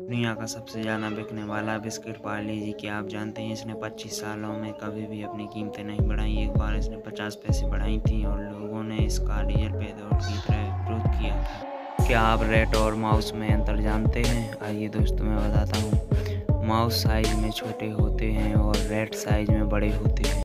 दुनिया का सबसे ज़्यादा बिकने वाला बिस्किट पार्ले जी। क्या आप जानते हैं इसने 25 सालों में कभी भी अपनी कीमतें नहीं बढ़ाई। एक बार इसने 50 पैसे बढ़ाई थी और लोगों ने इसका डीजल पेट्रोल की तरह विरोध किया था। क्या आप रैट और माउस में अंतर जानते हैं? आइए दोस्तों मैं बताता हूँ। माउस साइज में छोटे होते हैं और रैट साइज में बड़े होते हैं।